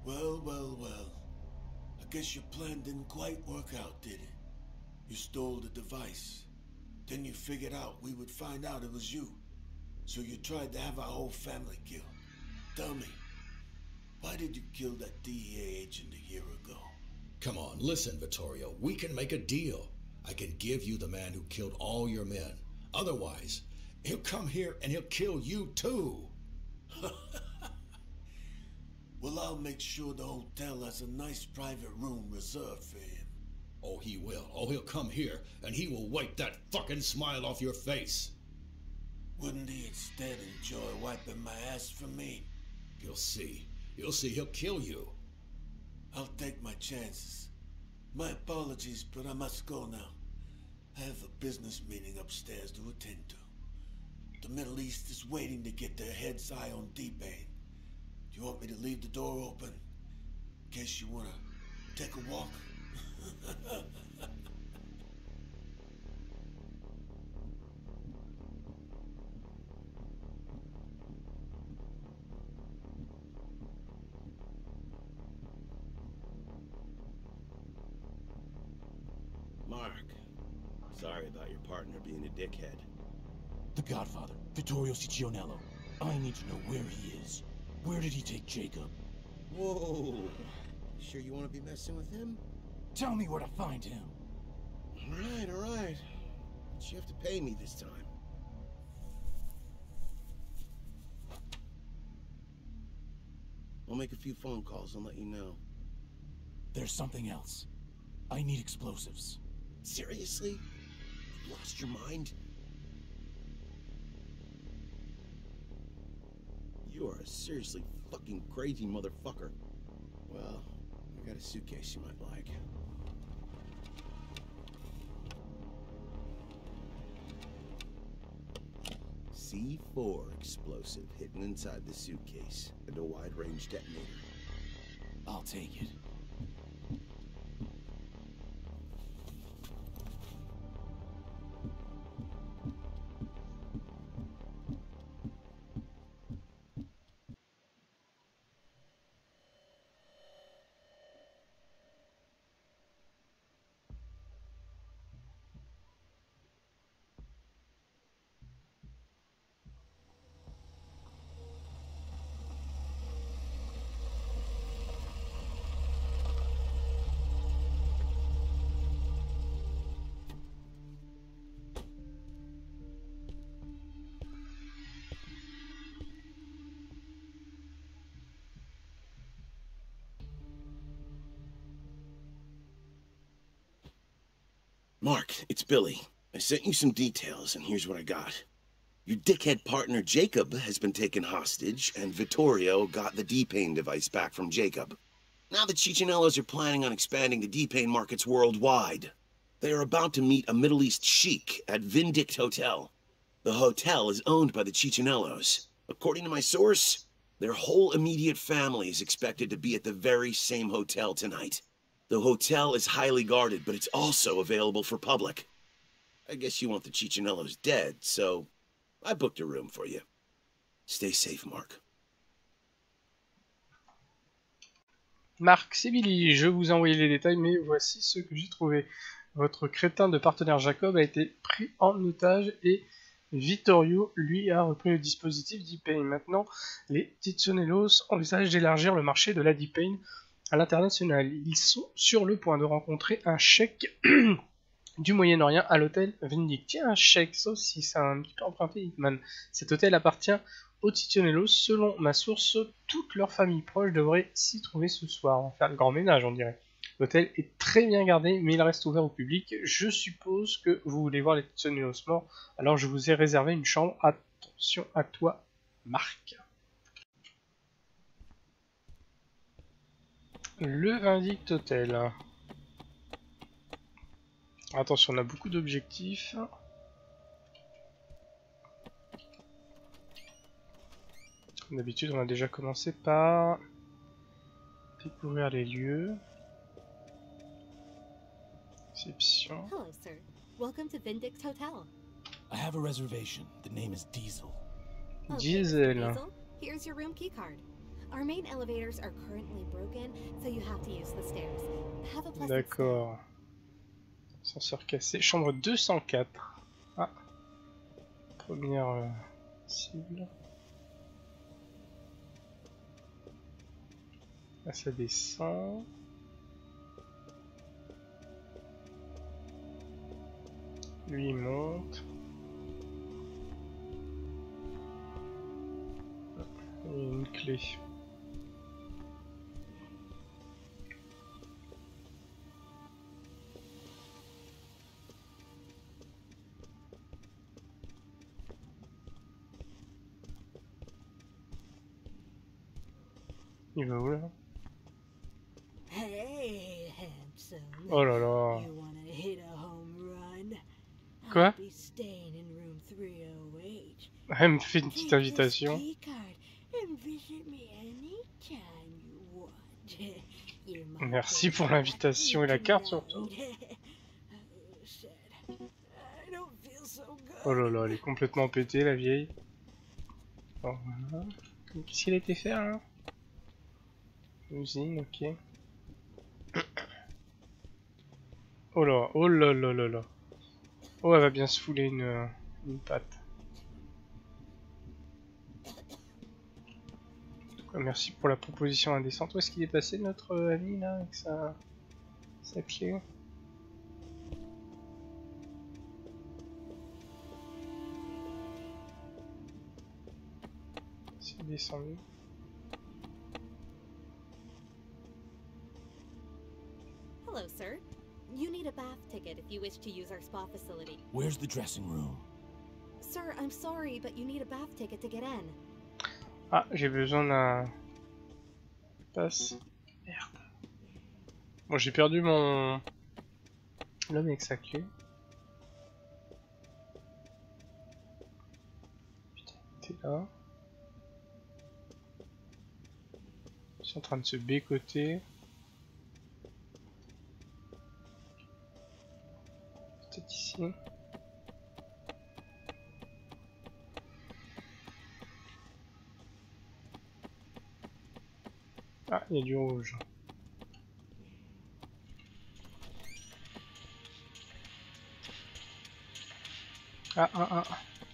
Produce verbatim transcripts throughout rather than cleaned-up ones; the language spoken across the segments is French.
Well, well, well. I guess your plan didn't quite work out, did it? You stole the device. Then you figured out we would find out it was you. So you tried to have our whole family killed. Tell me, why did you kill that D E A agent a year ago? Come on, listen, Vittorio. We can make a deal. I can give you the man who killed all your men. Otherwise, he'll come here and he'll kill you too. Well, I'll make sure the hotel has a nice private room reserved for him. Oh, he will. Oh, he'll come here and he will wipe that fucking smile off your face. Wouldn't he instead enjoy wiping my ass for me? You'll see. You'll see he'll kill you. I'll take my chances. My apologies, but I must go now. I have a business meeting upstairs to attend to. The Middle East is waiting to get their heads eye on D-Pain. Do you want me to leave the door open? In case you want to take a walk? Mark, sorry about your partner being a dickhead. The Godfather, Vittorio Ciccionello. I need to know where he is. Where did he take Jacob? Whoa! Sure you want to be messing with him? Tell me where to find him. Alright, alright. But you have to pay me this time. I'll make a few phone calls and let you know. There's something else. I need explosives. Seriously? You lost your mind? You are a seriously fucking crazy motherfucker. Well, I got a suitcase you might like. C four explosive hidden inside the suitcase and a wide-range detonator. I'll take it. Mark, it's Billy. I sent you some details, and here's what I got. Your dickhead partner Jacob has been taken hostage, and Vittorio got the D-Pain device back from Jacob. Now the Ciccionellos are planning on expanding the D-Pain markets worldwide. They are about to meet a Middle East sheik at Vindict Hotel. The hotel is owned by the Ciccionellos. According to my source, their whole immediate family is expected to be at the very same hotel tonight. The hotel is highly guarded, but it's also available for public. I guess you want the Ciccionellos dead, so I booked a room for you. Stay safe, Mark. Marc, c'est Billy, je vous ai envoyé les détails, mais voici ce que j'ai trouvé. Votre crétin de partenaire Jacob a été pris en otage et Vittorio, lui, a repris le dispositif D-Pain. Maintenant, les Ciccionellos envisagent d'élargir le marché de la D-Pain à l'international. Ils sont sur le point de rencontrer un cheik du Moyen-Orient à l'hôtel Vindict. Tiens, un cheik, ça aussi, c'est un petit peu emprunté Hitman. Cet hôtel appartient aux Ciccionellos. Selon ma source, toute leur famille proche devrait s'y trouver ce soir. On va faire le grand ménage, on dirait. L'hôtel est très bien gardé, mais il reste ouvert au public. Je suppose que vous voulez voir les Ciccionellos morts, alors je vous ai réservé une chambre. Attention à toi, Marc. Le Vindict Hotel. Attention, on a beaucoup d'objectifs. Comme d'habitude, on a déjà commencé par découvrir les lieux. Réception. Hello, sir. Welcome to Vindict Hotel. I have a reservation. The name is Diesel. Okay, Diesel. Mister Diesel, here's your room key card. Our main elevators are currently broken, so you have to use the stairs. Have a pleasant stay. D'accord. Ascenseur cassé. Chambre deux cent quatre. Ah. Première euh, cible. Là, ça descend. Lui, il monte. Et une clé. Il va où là? Hey, handsome. Oh là là. You wanna hit a home run? Quoi? I'll be staying in room three oh eight. Elle me fait une petite Take this invitation. key card and visit me anytime you want. You're my Merci pour favorite. l'invitation et la carte surtout. Oh, sad. I don't feel so good. Oh là là, elle est complètement pétée la vieille. Oh, voilà. Qu'est-ce qu'il a été faire là? Usine, ok. Oh là, oh là là là là. Oh, elle va bien se fouler une, euh, une patte. Ouais, merci pour la proposition indécente. Où est-ce qu'il est passé notre euh, ami là avec sa, sa clé? C'est descendu. Hello, sir. You need a bath ticket if you wish to use our spa facility. Where's the dressing room? Sir, I'm sorry, but you need a bath ticket to get in. Ah, j'ai besoin d'un passe. Merde. Bon, j'ai perdu mon l'homme avec sa clé. Putain, t'es là. Ils sont en train de se bécoter. Peut-être ici. Ah, il y a du rouge. Ah, ah, ah.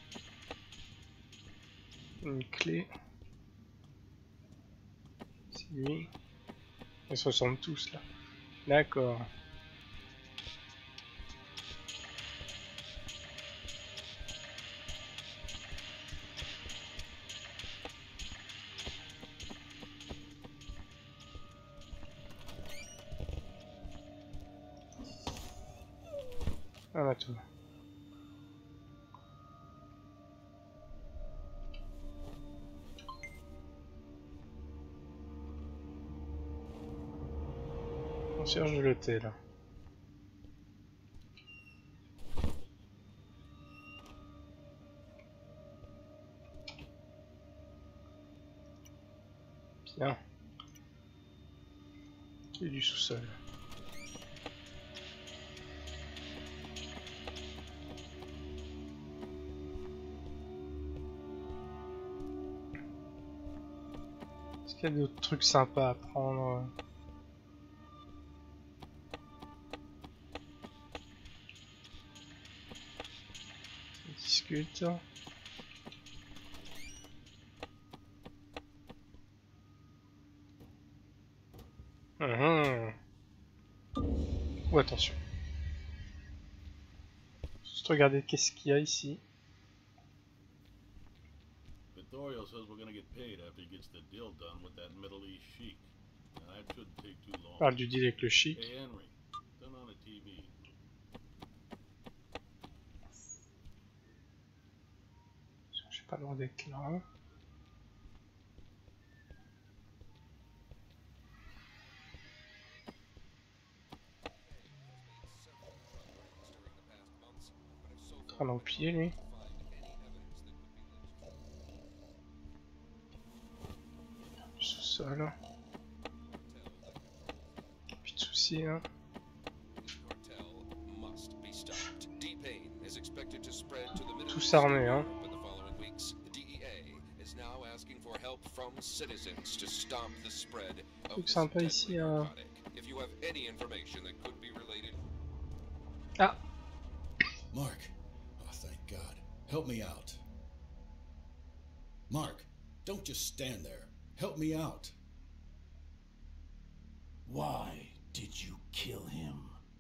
Une clé. C'est lui. Ils se ressemblent tous là. D'accord. Ah bah tout. Concierge de l'hôtel. Bien. Il y a du sous-sol. Est-ce qu'il y a d'autres trucs sympas à prendre? On discute. Mmh. Oh, attention. Juste regarder qu'est-ce qu'il y a ici. Vittorio says we're gonna get paid after he gets the deal done with that Middle East sheik. And that shouldn't take too long. Parle du deal avec le chic. Hey Henry, turn on the T V. J'ai pas loin d'être là. Un empié lui. Du sous-sol. Plus de soucis hein. Tous armés hein. help from citizens to stop the spread of Truc this sympa deadly ici. Euh... narcotic. If you have any information that could be related. Ah. Mark. Oh, thank God. Help me out. Mark, don't just stand there. Help me out. Why did you kill him?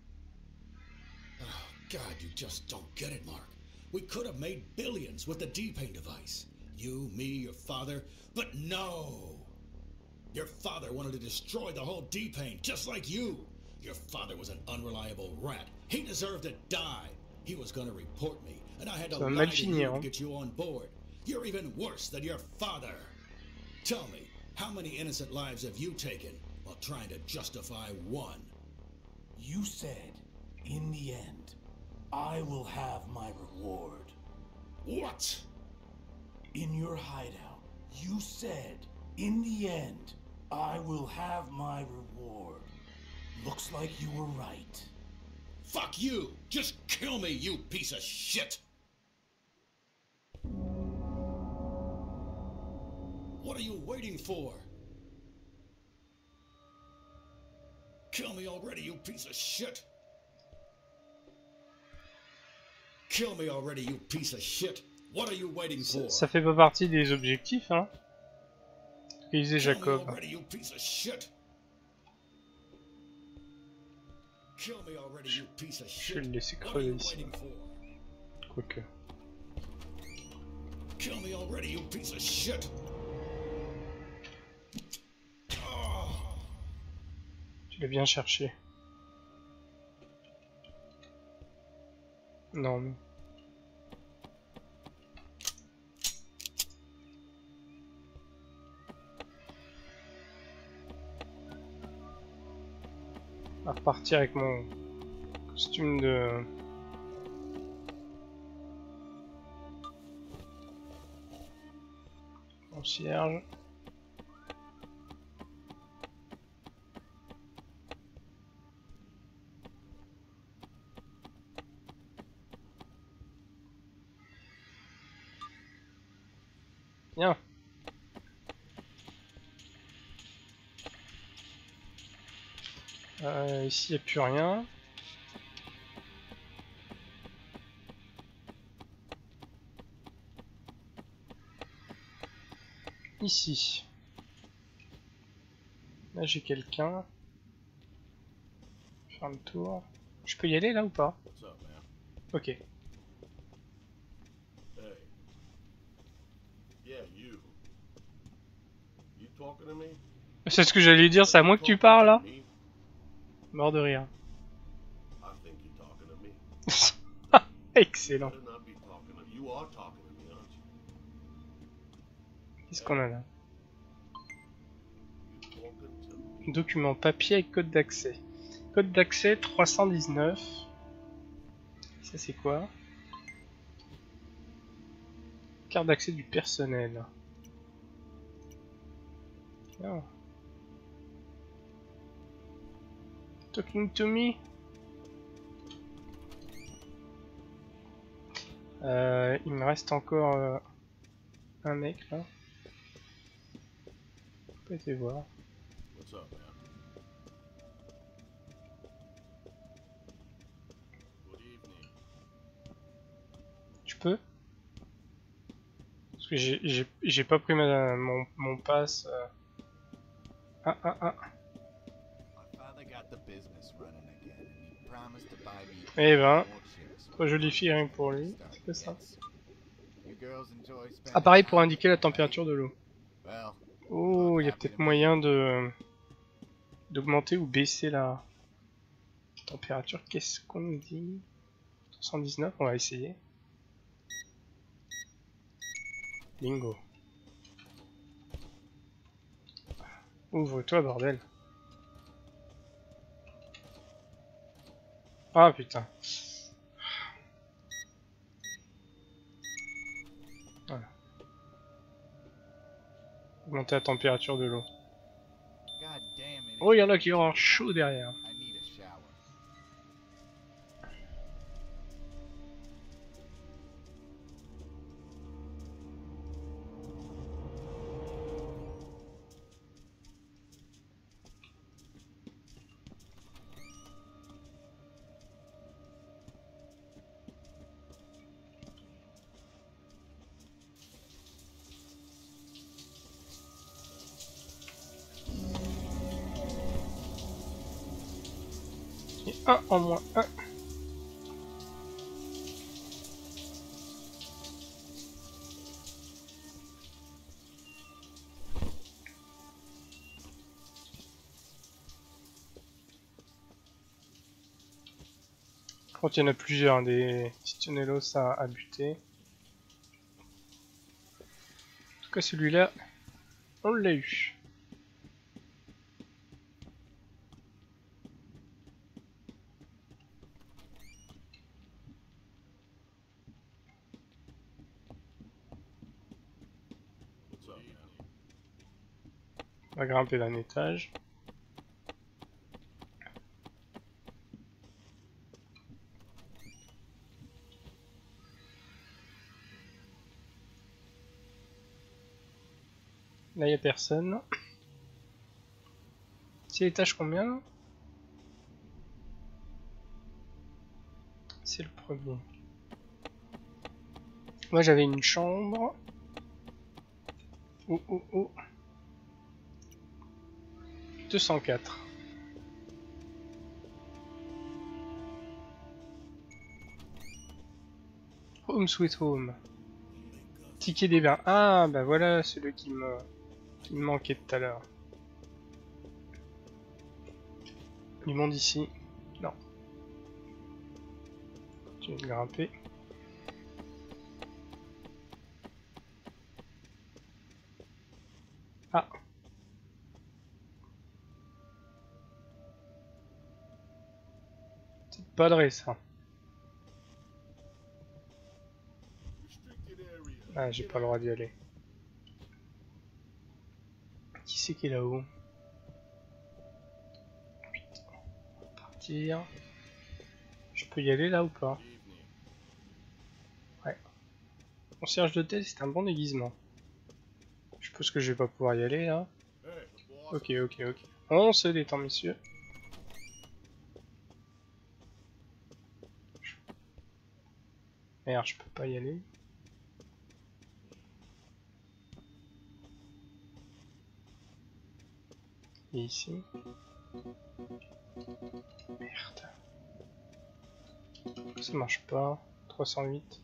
Oh, God, you just don't get it, Mark. We could have made billions with the D-Pain device. You, me, your father. But no! Your father wanted to destroy the whole D-Pain, just like you. Your father was an unreliable rat. He deserved to die. He was going to report me, and I had to lie to you to get you on board. You're even worse than your father. Tell me, how many innocent lives have you taken while trying to justify one? You said, in the end, I will have my reward. What? In your hideout, you said, in the end, I will have my reward. Looks like you were right. Fuck you! Just kill me, you piece of shit! What are you waiting for? Kill me already, you piece of shit! Kill me already, you piece of shit! What are you waiting for? Ça fait pas partie des objectifs, hein. Que disait Jacob. Kill me already, you piece of shit! Kill me already, you piece of shit! Je vais le laisser crever ici. Quoique. Kill me already, you piece of shit! Je l'ai bien cherché. Non, non. On va repartir avec mon costume de... concierge. Bien. Euh, ici, il n'y a plus rien. Ici. Là, j'ai quelqu'un. Faire le tour. Je peux y aller là ou pas? Ok. Hey. Yeah, you. You talking to me? C'est ce que j'allais dire, c'est à moi que tu parles là? Mort de rire. I think you're talking to me. Excellent. You better not be talking to me. You are talking to me, aren't you? Qu'est-ce qu'on a là? You talking to me? Document papier avec code d'accès. Code d'accès trois cent dix-neuf. Ça c'est quoi? Carte d'accès du personnel. Ah. Talking to me. Euh, il me reste encore euh, un mec là. On peut essayer de voir. What's up, man? Good evening. Tu peux? Parce que j'ai pas pris ma, mon, mon pass. Euh... Ah ah ah. Eh ben, trop jolie fille rien que pour lui, c'est ça. Appareil pour indiquer la température de l'eau. Oh, il y a peut-être moyen de d'augmenter ou baisser la température. Qu'est-ce qu'on dit? cent dix-neuf, on va essayer. Bingo. Ouvre-toi, bordel. Ah putain. Voilà. Augmenter la température de l'eau. Oh, il y en a qui auront chaud derrière. Et un en moins un. Quand il y en a plusieurs, des Titionellos à, à buter. En tout cas, celui-là, on l'a eu. On va grimper d'un étage. Là, il n'y a personne. C'est l'étage combien? C'est le premier. Moi, j'avais une chambre. Oh, oh, oh. deux cent quatre. Home sweet home. Ticket des bains. Ah, bah voilà celui qui me, qui me manquait tout à l'heure. Du monde ici. Non. Continue de grimper. Ah. C'est pas de ça. Ah, j'ai pas le droit d'y aller. Qui c'est qui est là-haut? Partir. Je peux y aller là ou pas? Ouais. Concierge d'hôtel, c'est un bon déguisement. Je suppose que je vais pas pouvoir y aller là. Ok, ok, ok. On se détend, messieurs. Merde, je peux pas y aller. Et ici. Merde. Ça marche pas. trois cent huit.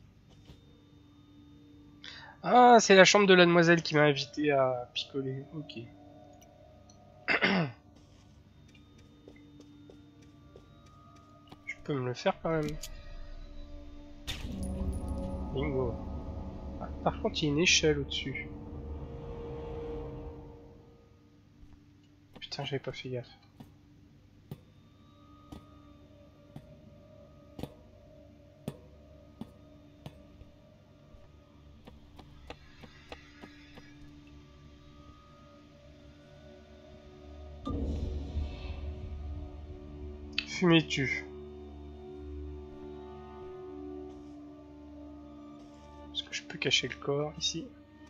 Ah, c'est la chambre de la demoiselle qui m'a invité à picoler. Ok. Je peux me le faire quand même. Bingo. Ah, par contre, il y a une échelle au-dessus. Putain, j'avais pas fait gaffe. Fumez-tu? Est-ce que je peux cacher le corps ici?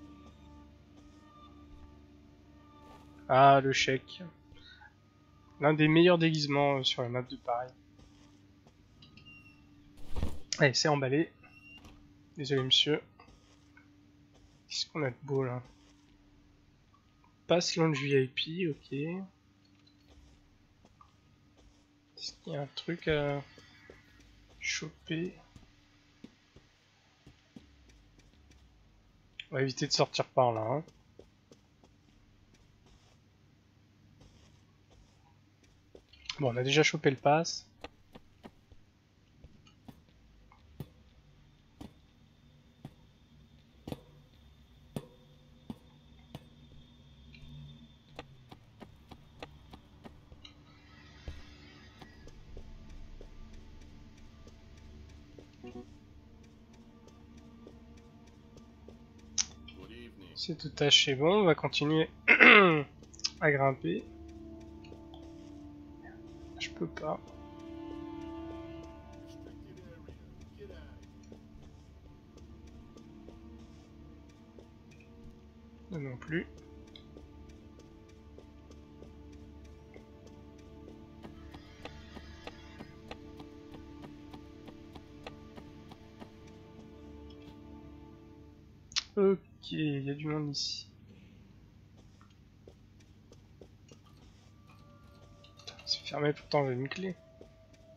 Ah, le chèque. L'un des meilleurs déguisements sur la map de Paris. Allez, c'est emballé. Désolé, monsieur. Qu'est-ce qu'on a de beau là? Passe lounge V I P, ok. Est-ce qu'il y a un truc à choper? On va éviter de sortir par là. Hein. Bon, on a déjà chopé le pass. C'est tout taché, bon, on va continuer à grimper. Je peux pas. Non plus. Ok, il y a du monde ici. C'est fermé, pourtant j'ai une clé.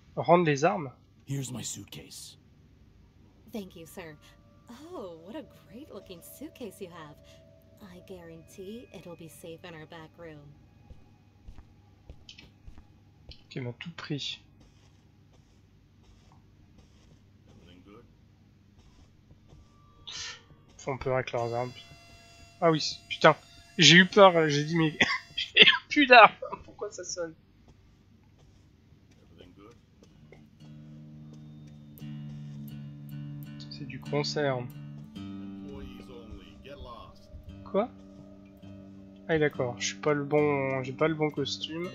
Rendre les armes? Here's my suitcase. Thank you, sir. Oh, what a great looking suitcase you have. I guarantee it'll be safe in our back room. Ok, m'a tout pris. Everything good? Font peur avec leurs armes. Ah oui, putain. J'ai eu peur, j'ai dit mais... j'ai plus d'armes. Pourquoi ça sonne? Everything good? C'est du concert. Employees only. Get lost. Quoi? Ah oui, d'accord, je suis pas le bon... j'ai pas le bon costume.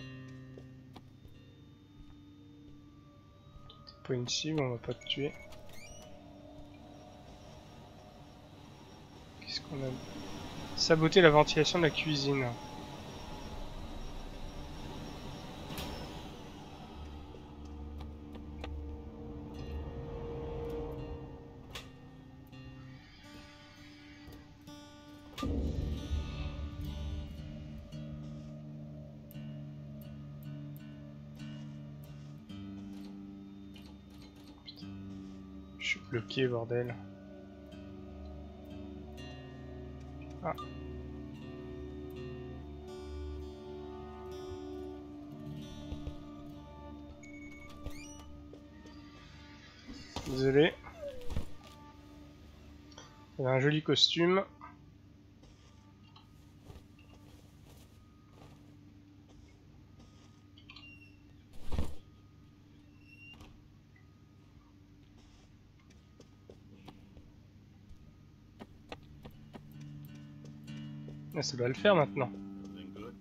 T'es pas une cible, on va pas te tuer. Qu'est-ce qu'on a? Saboter la ventilation de la cuisine. Je suis bloqué, bordel. Ah. Désolé. Il a un joli costume. Ah, ça doit le faire maintenant. Everything good?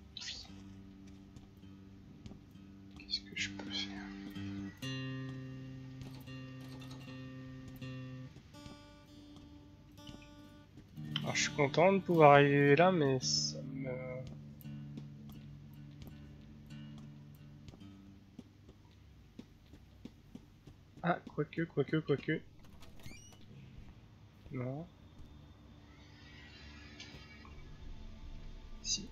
Qu'est-ce que je peux faire? Alors je suis content de pouvoir arriver là, mais ça me... Ah, quoique, quoique, quoique. Non. Si.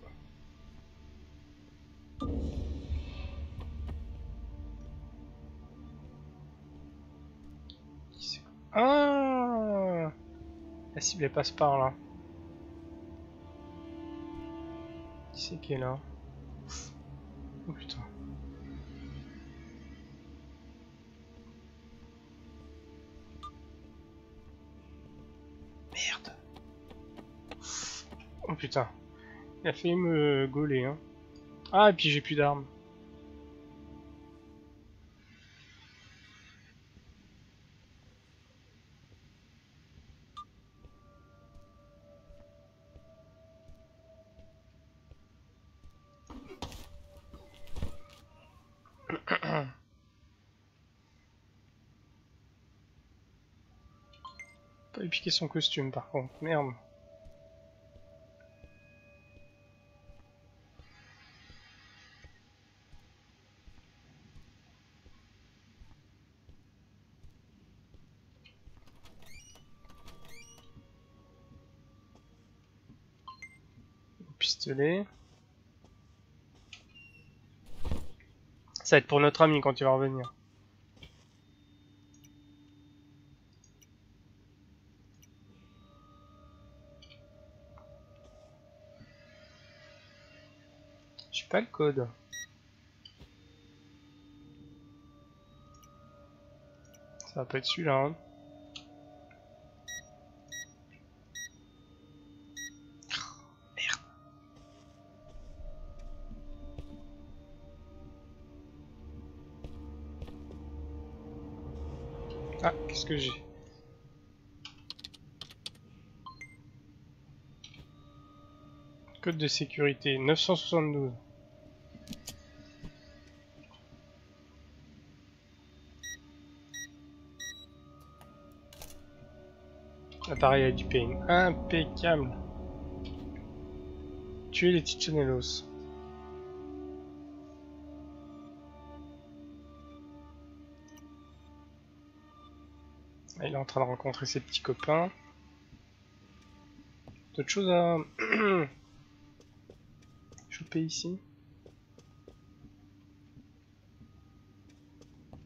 Ah, la cible elle passe par là. Qui c'est qui est là? Oh putain. Merde. Oh putain. Il a failli me gauler hein. Ah et puis j'ai plus d'armes. Pas lui piquer son costume par contre, merde. Pistolet. Ça va être pour notre ami quand il va revenir. J'ai pas le code. Ça va pas être celui-là. Hein. Merde. Ah, qu'est-ce que j'ai? Code de sécurité neuf cent soixante-douze. Appareil à du pain. Impeccable. Tuer les Tichanellos. Il est en train de rencontrer ses petits copains. D'autres choses à choper ici.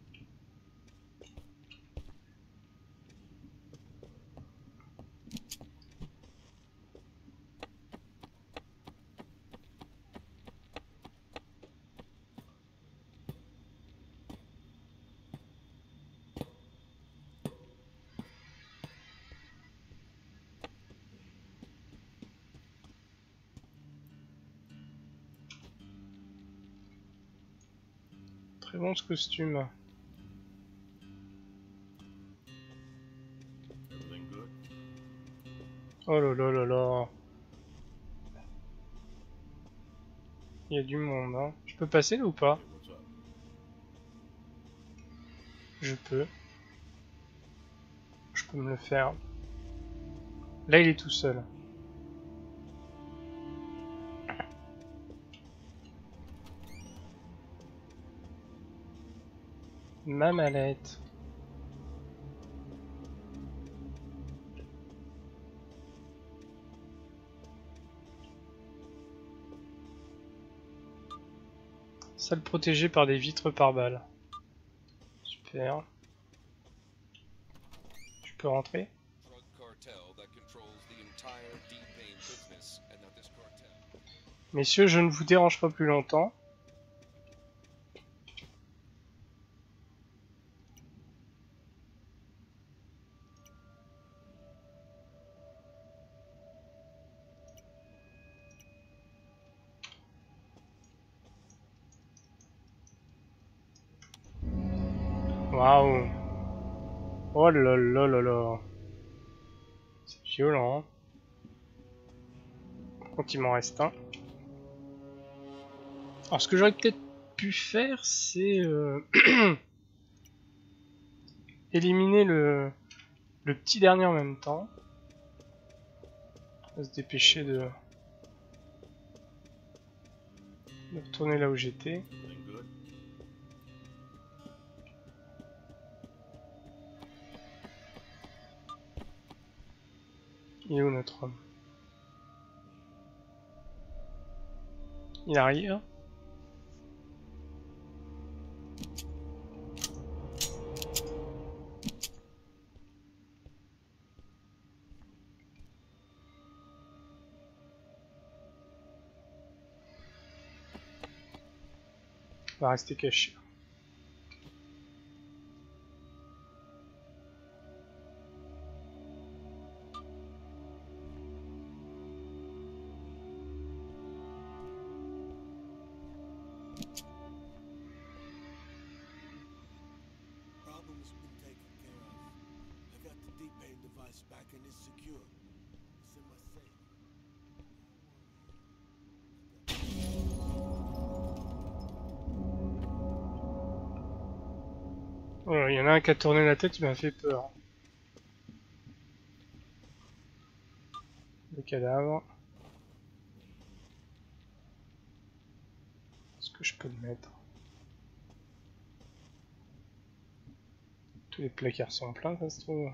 Très bon ce costume. Everything good? Oh là là là là. Il y a du monde, hein. Je peux passer là ou pas? Hey, what's up? Je peux. Je peux me le faire. Là, il est tout seul. Ma mallette. Salle protégée par des vitres par balles. Super. Je peux rentrer? Drug cartel that controls the entire D-Pain business, and that this cartel. Messieurs, je ne vous dérange pas plus longtemps. Waouh. Oh là là là là. C'est violent. Hein. Quand il m'en reste un. Alors ce que j'aurais peut-être pu faire, c'est euh... éliminer le... le petit dernier en même temps. On va se dépêcher de... de retourner là où j'étais. Everything good? Il est où notre homme? Il arrive. On va rester caché. Problem's been taken care of. I got the D-Pain device back and it's secure. It's in my safe. Oh, il y en a un qui a tourné la tête, il m'a fait peur. Le cadavre. Est-ce que je peux le mettre? Tous les placards sont pleins, ça se trouve.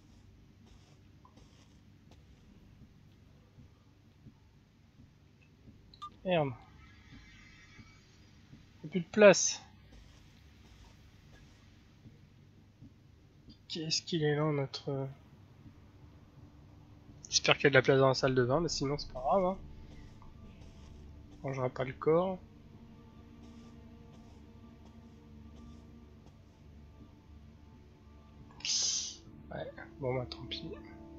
Merde. Il n'y a plus de place. Qu'est-ce qu'il est là, notre... J'espère qu'il y a de la place dans la salle de bain, mais sinon c'est pas grave. Hein. On mangera pas le corps. Ouais, bon bah tant pis.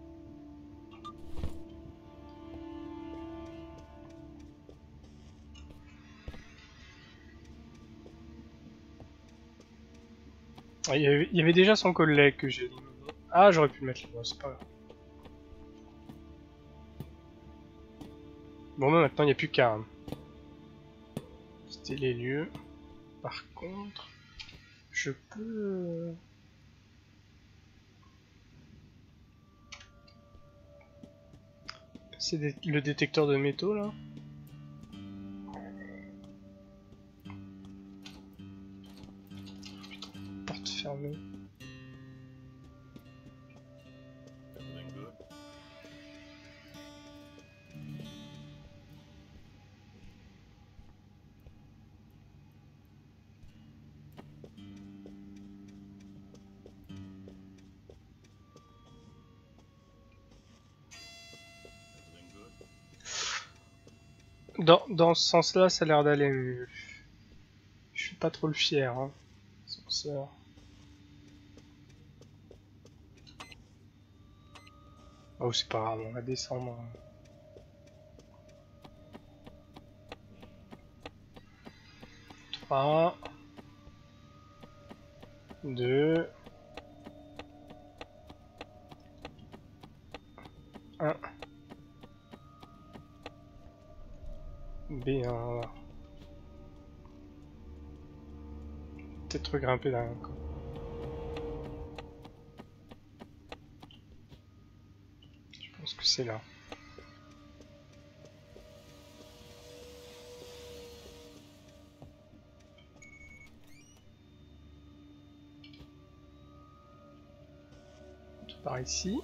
Ah, il y avait, il y avait déjà son collègue que j'ai éliminé. Ah, j'aurais pu le mettre là, c'est pas grave. Bon, bah maintenant il n'y a plus qu'à. Hein. C'était les lieux. Par contre, je peux. C'est dé le détecteur de métaux là. Porte fermée. Everything good? Everything good? Dans, dans ce sens-là, ça a l'air d'aller mieux. Je suis pas trop le fier, hein. Censeur. Oh, c'est pas grave, on va descendre. trois. deux, un, B un, là. Peut-être regrimper là encore. Je pense que c'est là. Tout par ici.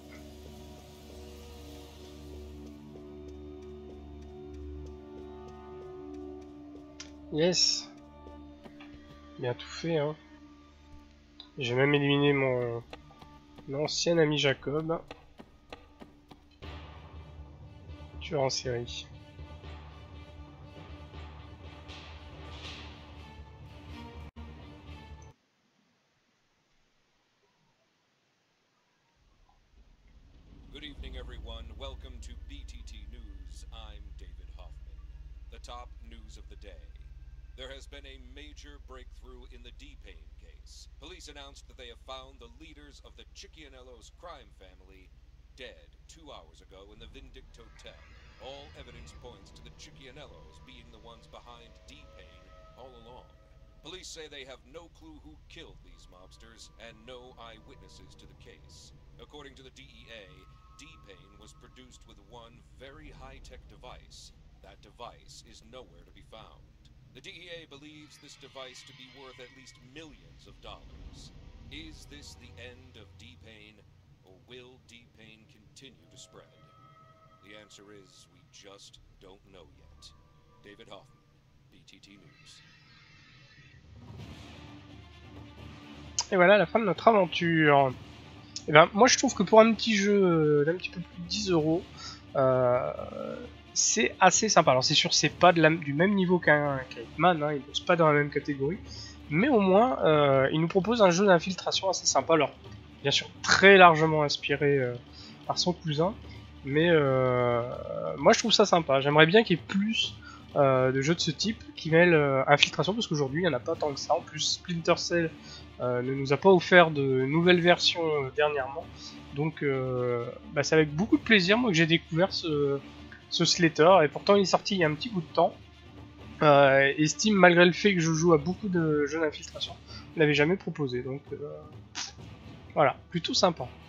Yes. Bien tout fait, hein. J'ai même éliminé mon, mon ancien ami Jacob. Tueur en série. Good evening, everyone. Welcome to B T T News. I'm David Hoffman. The top news of the day. There has been a major breakthrough in the D-Pain case. Police announced that they have found the leaders of the Ciccianello's crime family dead two hours ago in the Vindict Hotel. All evidence points to the Ciccianellos being the ones behind D-Pain all along. Police say they have no clue who killed these mobsters and no eyewitnesses to the case. According to the D E A, D-Pain was produced with one very high-tech device. That device is nowhere to be found. The D E A believes this device to be worth at least millions of dollars. Is this the end of D-Pain, or will D-Pain continue to spread? The answer is we just don't know yet. David Hoffman, B T T News. Et voilà la fin de notre aventure. Et ben, moi je trouve que pour un petit jeu d'un petit peu plus de dix euros, euh, c'est assez sympa. Alors c'est sûr, c'est pas de la, du même niveau qu'un qu'un Hitman, hein, il bosse pas dans la même catégorie, mais au moins euh, il nous propose un jeu d'infiltration assez sympa. Alors bien sûr très largement inspiré euh, par son cousin, mais euh, moi je trouve ça sympa. J'aimerais bien qu'il y ait plus euh, de jeux de ce type qui mêlent euh, infiltration, parce qu'aujourd'hui il n'y en a pas tant que ça. En plus Splinter Cell euh, ne nous a pas offert de nouvelles versions euh, dernièrement, donc euh, bah, c'est avec beaucoup de plaisir moi que j'ai découvert ce ce Slater, et pourtant il est sorti il y a un petit bout de temps. Euh, et Steam, malgré le fait que je joue à beaucoup de jeux d'infiltration, ne l'avait jamais proposé, donc euh, voilà, plutôt sympa.